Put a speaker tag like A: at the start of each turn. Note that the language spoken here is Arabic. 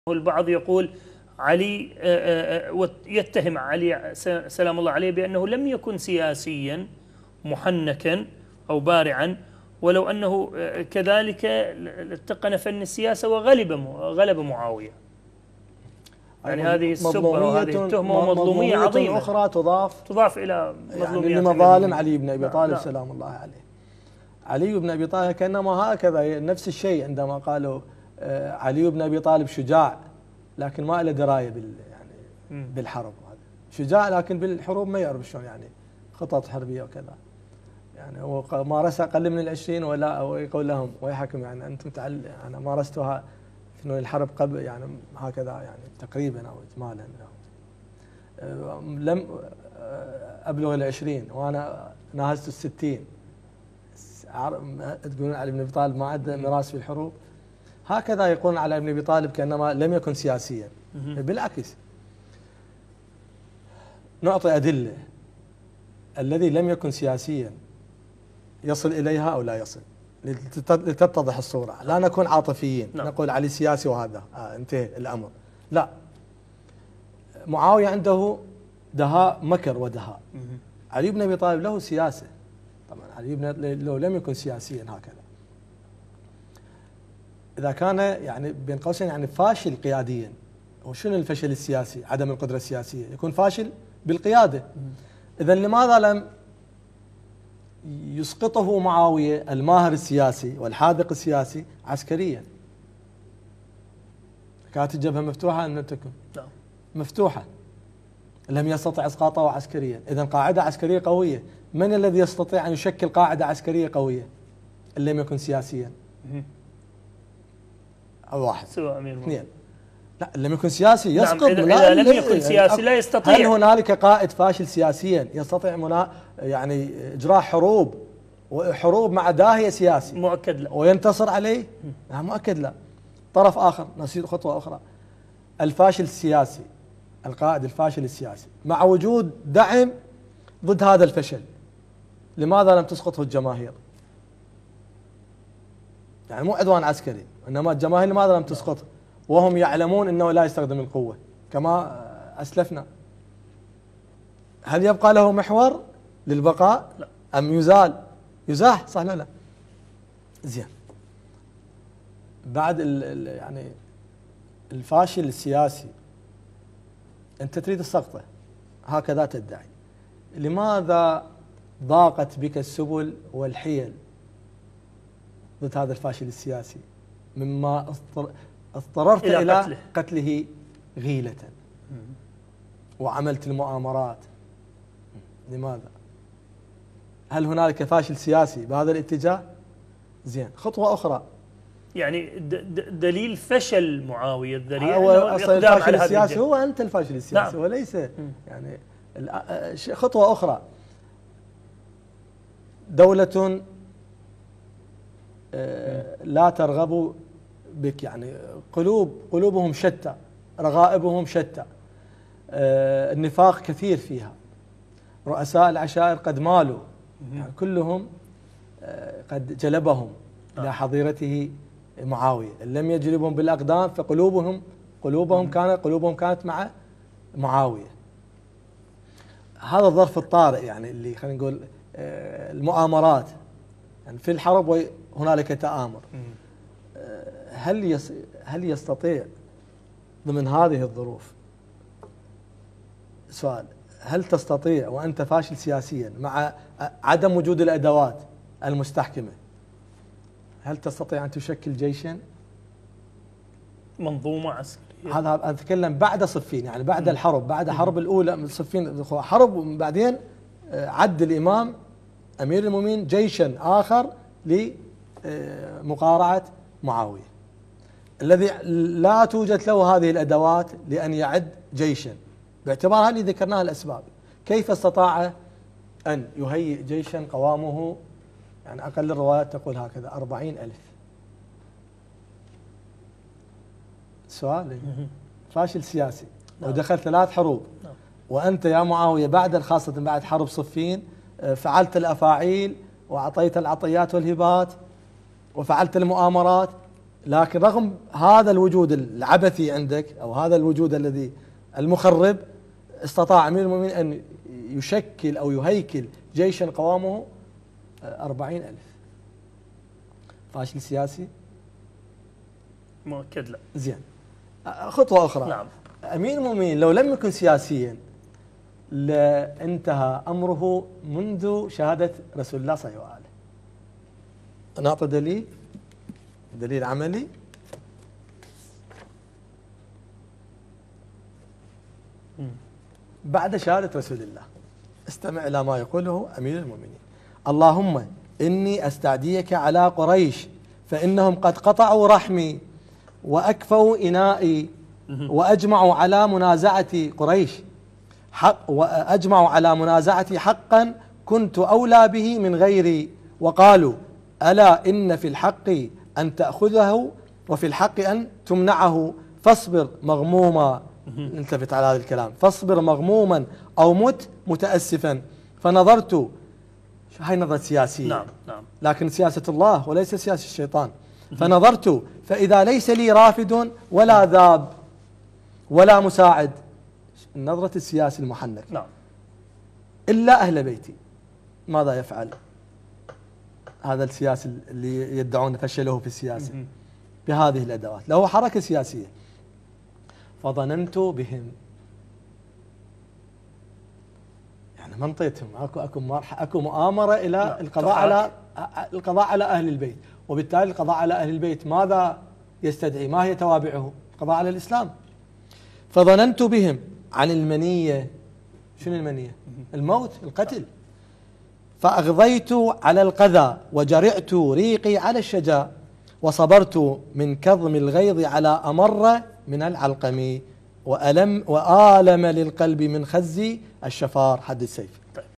A: البعض يقول علي يتهم علي سلام الله عليه بأنه لم يكن سياسيا محنكا أو بارعا، ولو أنه كذلك اتقن فن السياسة وغلب معاوية. يعني هذه السبة وهذه التهمة ومظلومية عظيمة
B: أخرى تضاف
A: إلى
B: يعني لمظالم علي بن أبي طالب سلام الله عليه. علي بن أبي طالب كأنما هكذا نفس الشيء عندما قالوا علي بن أبي طالب شجاع لكن ما له دراية بالحرب. شجاع لكن بالحروب ما يعرف شلون يعني خطط حربية وكذا. يعني هو مارسها أقل من 20 ويقول لهم ويحكم يعني أنتم أنا مارستها في الحرب قبل يعني هكذا يعني تقريبا أو إجمالا. لم أبلغ 20 وأنا ناهزت 60. تقولون علي بن أبي طالب ما عنده ميراث في الحروب؟ هكذا يقولون على ابن أبي طالب كأنما لم يكن سياسيا. بالعكس نعطي أدلة. الذي لم يكن سياسيا يصل إليها أو لا يصل لتتضح الصورة. لا نكون عاطفيين نقول علي سياسي وهذا انتهى الأمر. لا، معاوية عنده دهاء مكر ودهاء. علي بن أبي طالب له سياسة. طبعا علي لو لم يكن سياسيا هكذا، إذا كان يعني بين قوسين يعني فاشل قياديا. وشنو الفشل السياسي؟ عدم القدرة السياسية. يكون فاشل بالقيادة. إذا لماذا لم يسقطه معاوية الماهر السياسي والحاذق السياسي عسكريا؟ كانت الجبهة مفتوحة أم لم تكن؟ مفتوحة. لم يستطع إسقاطه عسكريا. إذا قاعدة عسكرية قوية. من الذي يستطيع أن يشكل قاعدة عسكرية قوية إن لم يكن سياسيا؟ أو واحد
A: سواء أمير
B: اثنين. لا، لم يكن سياسي يسقط.
A: نعم، إذا لم يكن سياسي لا يستطيع.
B: هل هنالك قائد فاشل سياسيا يستطيع يعني إجراء حروب مع داهية سياسي؟
A: مؤكد لا.
B: وينتصر عليه؟ لا، مؤكد لا. طرف آخر نصير خطوة أخرى. الفاشل السياسي، القائد الفاشل السياسي مع وجود دعم ضد هذا الفشل، لماذا لم تسقطه الجماهير؟ يعني مو عدوان عسكري، إنما الجماهير لماذا لم تسقطه وهم يعلمون أنه لا يستخدم القوة كما أسلفنا؟ هل يبقى له محور للبقاء؟
A: لا.
B: أم يزاح صح لا؟ زين. بعد يعني الفاشل السياسي أنت تريد سقطه هكذا تدعي. لماذا ضاقت بك السبل والحيل ضد هذا الفاشل السياسي مما اضطررت إلى قتله غيلة وعملت المؤامرات؟ لماذا؟ هل هنالك فاشل سياسي بهذا الاتجاه؟ زين. خطوة أخرى يعني
A: دليل فشل معاوية الذريع
B: هو أصلا الفاشل السياسي. هو أنت الفاشل السياسي. نعم. وليس يعني خطوة أخرى. دولة لا ترغب بك، يعني قلوبهم شتى، رغائبهم شتى، النفاق كثير فيها، رؤساء العشائر قد مالوا، يعني كلهم قد جلبهم إلى حظيرته معاوية. لم يجلبهم بالأقدام فقلوبهم كانت مع معاوية. هذا الظرف الطارئ يعني اللي خلينا نقول المؤامرات، يعني في الحرب هنالك تآمر. هل يستطيع ضمن هذه الظروف، سؤال، هل تستطيع وأنت فاشل سياسيا مع عدم وجود الأدوات المستحكمة، هل تستطيع أن تشكل جيشا
A: منظومة عسكرية؟
B: هذا أتكلم بعد صفين، يعني بعد الحرب، بعد حرب الأولى صفين حرب، وبعدين عد الإمام أمير المؤمنين جيشا آخر لمقارعة معاوية الذي لا توجد له هذه الأدوات لأن يعد جيشا، باعتبار هذه ذكرناها الأسباب. كيف استطاع أن يهيئ جيشا قوامه، يعني أقل الروايات تقول هكذا 40,000. سؤال فاشل سياسي ودخل 3 حروب. وأنت يا معاوية بعد خاصة بعد حرب صفين فعلت الأفاعيل وأعطيت العطيات والهبات وفعلت المؤامرات لكن رغم هذا الوجود العبثي عندك أو هذا الوجود الذي المخرب، استطاع أمير المؤمنين أن يشكل أو يهيكل جيشا قوامه 40,000. فاشل سياسي؟
A: مؤكد لا.
B: زين، خطوة أخرى.
A: نعم.
B: أمير المؤمنين لو لم يكن سياسيا لانتهى أمره منذ شهادة رسول الله صلى الله عليه وسلم. نعطي دليل عملي. بعد شهادة رسول الله استمع إلى ما يقوله أمير المؤمنين: اللهم إني أستعديك على قريش فإنهم قد قطعوا رحمي وأكفوا إنائي وأجمعوا على منازعة قريش وأجمعوا على منازعتي حقا كنت أولى به من غيري، وقالوا ألا إن في الحق أن تأخذه وفي الحق أن تمنعه، فاصبر مغموما. نلتفت على هذا الكلام: فاصبر مغموما أو مت متأسفا. فنظرت، هاي نظرة سياسية.
A: نعم نعم.
B: لكن سياسة الله وليس سياسة الشيطان. فنظرت فإذا ليس لي رافد ولا ذاب ولا مساعد، نظرة السياسي المحنك،
A: نعم،
B: إلا أهل بيتي، ماذا يفعل هذا السياسي اللي يدعون فشله في السياسة بهذه الأدوات؟ له حركة سياسية. فظننت بهم، يعني منطيتهم، اكو مؤامرة إلى القضاء على أهل البيت، وبالتالي القضاء على أهل البيت ماذا يستدعي؟ ما هي توابعه؟ القضاء على الإسلام. فظننت بهم عن المنية. شنو المنية؟ الموت، القتل. فأغضيت على القذى وجرعت ريقي على الشجا، وصبرت من كظم الغيظ على أمر من العلقم، وآلم للقلب من خز الشفار. حد السيف.